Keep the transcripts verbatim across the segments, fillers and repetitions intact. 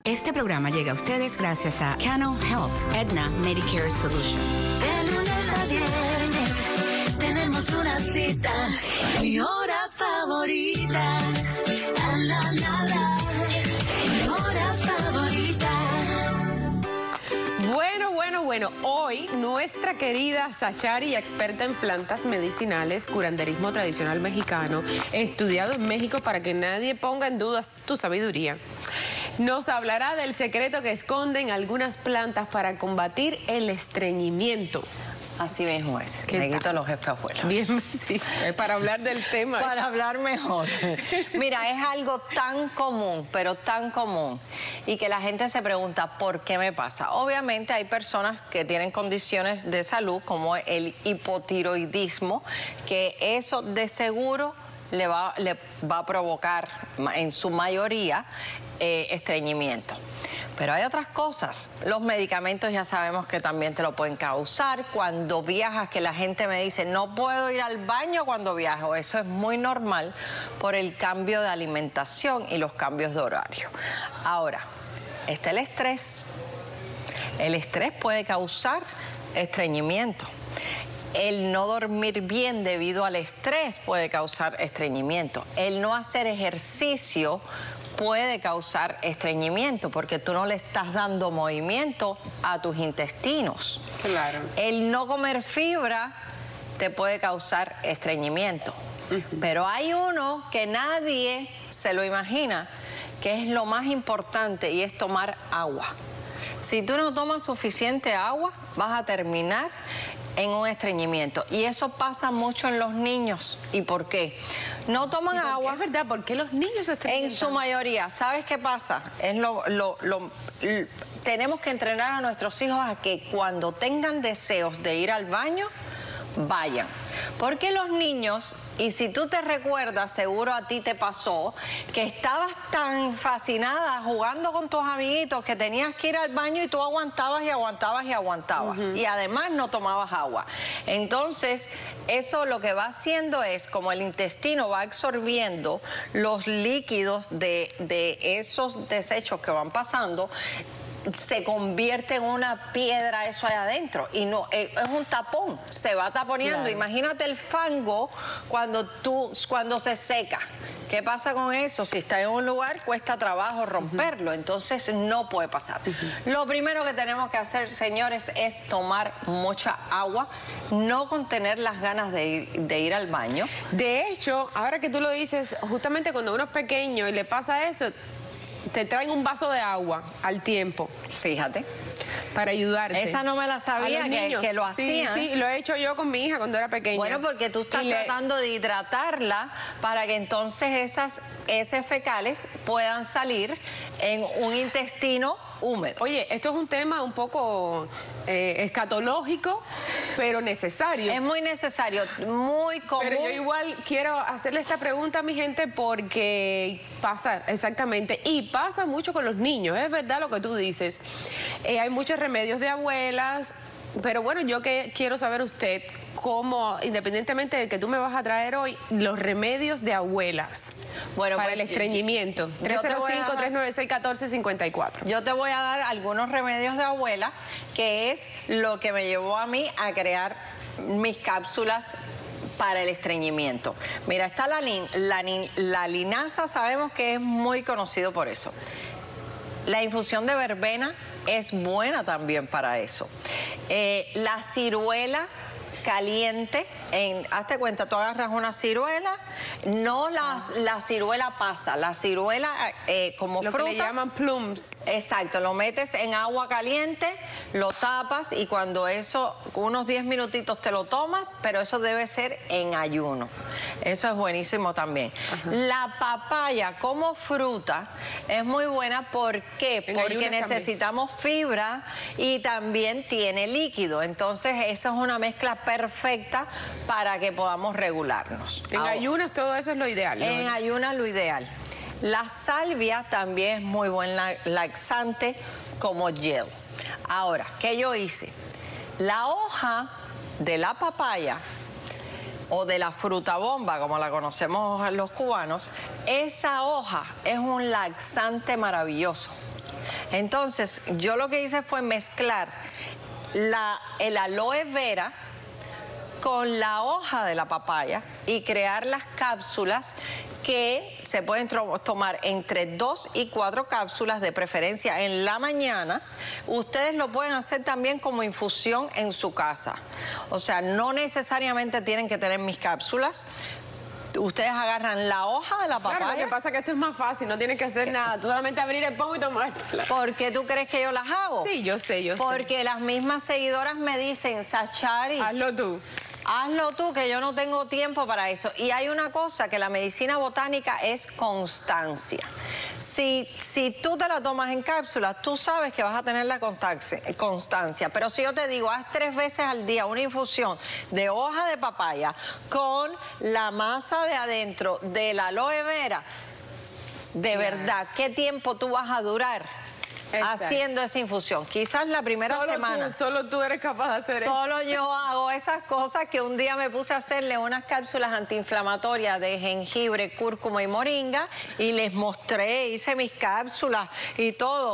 Este programa llega a ustedes gracias a Cano Health, Aetna Medicare Solutions. De lunes a viernes tenemos una cita, mi hora favorita. La, la, la, la, mi hora favorita. Bueno, bueno, bueno, hoy nuestra querida Sachari, experta en plantas medicinales, curanderismo tradicional mexicano, estudiado en México para que nadie ponga en duda tu sabiduría, nos hablará del secreto que esconden algunas plantas para combatir el estreñimiento. Así mismo es. ¿Qué Me tal? quito los espejuelos. Bien, sí, para hablar del tema. Para hablar mejor. Mira, es algo tan común, pero tan común, y que la gente se pregunta, ¿por qué me pasa? Obviamente hay personas que tienen condiciones de salud, como el hipotiroidismo, que eso de seguro le va, le va a provocar, en su mayoría, eh, estreñimiento. Pero hay otras cosas. Los medicamentos ya sabemos que también te lo pueden causar. Cuando viajas, que la gente me dice, no puedo ir al baño cuando viajo. Eso es muy normal por el cambio de alimentación y los cambios de horario. Ahora, está el estrés. El estrés puede causar estreñimiento. El no dormir bien debido al estrés puede causar estreñimiento. El no hacer ejercicio puede causar estreñimiento porque tú no le estás dando movimiento a tus intestinos. Claro. El no comer fibra te puede causar estreñimiento. Uh-huh. Pero hay uno que nadie se lo imagina, que es lo más importante, y es tomar agua. Si tú no tomas suficiente agua, vas a terminar en un estreñimiento. Y eso pasa mucho en los niños. ¿Y por qué? No toman sí, agua. Es verdad, ¿por qué los niños se estreñen? En su mayoría. ¿Sabes qué pasa? Es lo, lo, lo, lo, tenemos que entrenar a nuestros hijos a que cuando tengan deseos de ir al baño, vayan. Porque los niños, y si tú te recuerdas, seguro a ti te pasó, que estabas tan fascinada jugando con tus amiguitos que tenías que ir al baño y tú aguantabas y aguantabas y aguantabas. Uh-huh. Y además no tomabas agua. Entonces, eso lo que va haciendo es, como el intestino va absorbiendo los líquidos de, de esos desechos que van pasando, se convierte en una piedra eso allá adentro y no eh, es un tapón, se va taponeando. Claro. Imagínate el fango cuando tú cuando se seca. ¿Qué pasa con eso? Si está en un lugar cuesta trabajo romperlo. Uh-huh. Entonces no puede pasar. Uh-huh. Lo primero que tenemos que hacer, señores, es tomar mucha agua, no contener las ganas de ir, de ir al baño. De hecho, ahora que tú lo dices, justamente cuando uno es pequeño y le pasa eso, te traen un vaso de agua al tiempo. Fíjate. Para ayudarte. Esa no me la sabía, que, que lo hacían. Sí, sí, lo he hecho yo con mi hija cuando era pequeña. Bueno, porque tú estás y tratando le... de hidratarla para que entonces esas heces fecales puedan salir en un intestino húmedo. Oye, esto es un tema un poco eh, escatológico, pero necesario. Es muy necesario, muy común. Pero yo igual quiero hacerle esta pregunta a mi gente porque pasa, exactamente, y pasa mucho con los niños. Es verdad lo que tú dices. Eh, hay muchos remedios de abuelas, pero bueno, yo que quiero saber usted cómo, independientemente de que tú me vas a traer hoy, los remedios de abuelas. Bueno, para pues, el estreñimiento. tres cero cinco, tres nueve seis, uno cuatro cinco cuatro. Yo te voy a dar algunos remedios de abuela, que es lo que me llevó a mí a crear mis cápsulas para el estreñimiento. Mira, está la, la, la linaza, sabemos que es muy conocido por eso. La infusión de verbena es buena también para eso. Eh, la ciruela caliente, en, hazte cuenta, tú agarras una ciruela, no la, la ciruela pasa, la ciruela eh, como lo fruta. Lo que le llaman plums. Exacto, lo metes en agua caliente, lo tapas y cuando eso, unos diez minutitos te lo tomas, pero eso debe ser en ayuno. Eso es buenísimo también. Ajá. La papaya como fruta es muy buena, ¿por qué? En Porque necesitamos también. fibra y también tiene líquido, entonces esa es una mezcla perfecta para que podamos regularnos. En Ahora, ayunas todo eso es lo ideal, ¿no? En ayunas lo ideal. La salvia también es muy buen laxante como gel. Ahora, ¿qué yo hice? La hoja de la papaya o de la fruta bomba, como la conocemos los cubanos, esa hoja es un laxante maravilloso. Entonces, yo lo que hice fue mezclar la, el aloe vera con la hoja de la papaya y crear las cápsulas que se pueden tomar entre dos y cuatro cápsulas, de preferencia en la mañana. Ustedes lo pueden hacer también como infusión en su casa. O sea, no necesariamente tienen que tener mis cápsulas. Ustedes agarran la hoja de la papaya. Claro, lo que pasa es que esto es más fácil, no tienes que hacer nada, tú solamente abrir el pomo y tomártela. ¿Por qué tú crees que yo las hago? Sí, yo sé, yo Porque sé. Porque las mismas seguidoras me dicen, Sachari, hazlo tú. Hazlo tú, que yo no tengo tiempo para eso. Y hay una cosa, que la medicina botánica es constancia. Si, si tú te la tomas en cápsulas, tú sabes que vas a tener la constancia. Pero si yo te digo, haz tres veces al día una infusión de hoja de papaya con la masa de adentro de la aloe vera, de verdad, ¿qué tiempo tú vas a durar Exacto. haciendo esa infusión? Quizás la primera solo semana. Tú, solo tú eres capaz de hacer eso. Solo yo hago esas cosas, que un día me puse a hacerle unas cápsulas antiinflamatorias de jengibre, cúrcuma y moringa y les mostré, hice mis cápsulas y todo.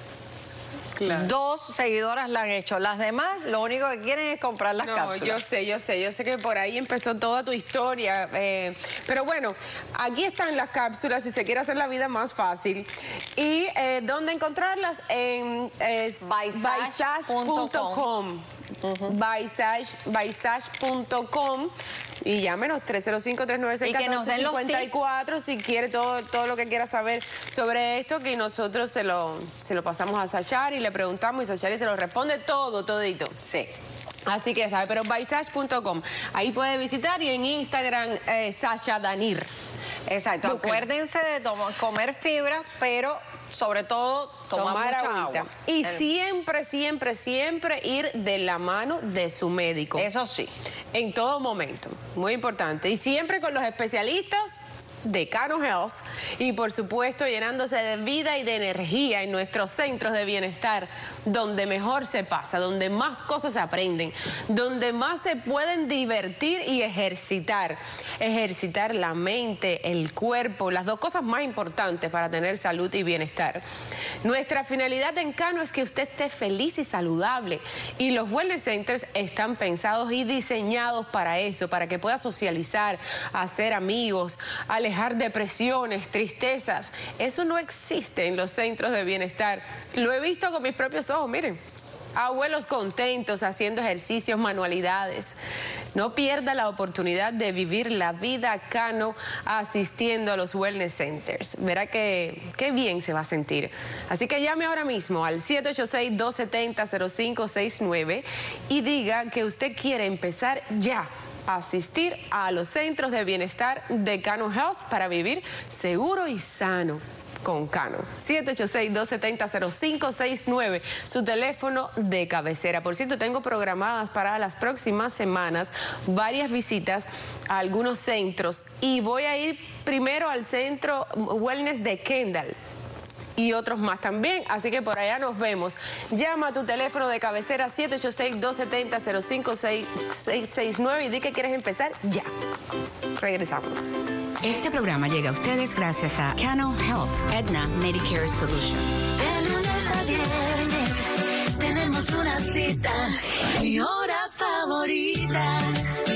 Claro. Dos seguidoras la han hecho. Las demás, lo único que quieren es comprar las no, cápsulas. Yo sé, yo sé, yo sé que por ahí empezó toda tu historia. Eh, pero bueno, aquí están las cápsulas si se quiere hacer la vida más fácil. ¿Y eh, dónde encontrarlas? En eh, Visage punto com. Uh-huh. Visage punto com y llámenos tres cero cinco, tres nueve seis, uno cuatro cinco cuatro si quiere todo, todo lo que quiera saber sobre esto, que nosotros se lo, se lo pasamos a Sachari y le preguntamos y Sachari se lo responde todo, todito. Sí. Así que sabe, pero Visage punto com, ahí puede visitar, y en Instagram eh, Sacha Danir. Exacto, Busquen. Acuérdense de comer fibra, pero sobre todo tomar, tomar mucha agua. Y El... siempre, siempre, siempre ir de la mano de su médico. Eso sí. En todo momento, muy importante. Y siempre con los especialistas de Cano Health, y por supuesto llenándose de vida y de energía en nuestros centros de bienestar, donde mejor se pasa, donde más cosas se aprenden, donde más se pueden divertir y ejercitar. Ejercitar la mente, el cuerpo, las dos cosas más importantes para tener salud y bienestar. Nuestra finalidad en Cano es que usted esté feliz y saludable, y los Wellness Centers están pensados y diseñados para eso, para que pueda socializar, hacer amigos, alejar depresiones, tristezas. Eso no existe en los centros de bienestar. Lo he visto con mis propios ojos, miren. Abuelos contentos haciendo ejercicios, manualidades. No pierda la oportunidad de vivir la vida Cano asistiendo a los Wellness Centers. Verá que qué bien se va a sentir. Así que llame ahora mismo al siete ocho seis, dos siete cero, cero cinco seis nueve y diga que usted quiere empezar ya a asistir a los centros de bienestar de Cano Health para vivir seguro y sano con Cano. siete ocho seis, dos siete cero, cero cinco seis nueve, su teléfono de cabecera. Por cierto, tengo programadas para las próximas semanas varias visitas a algunos centros, y voy a ir primero al centro Wellness de Kendall y otros más también, así que por allá nos vemos. Llama a tu teléfono de cabecera siete ocho seis, dos siete cero, cero cinco seis nueve y di que quieres empezar ya. Regresamos. Este programa llega a ustedes gracias a Cano Health, Aetna Medicare Solutions. De lunes a viernes tenemos una cita, mi hora favorita.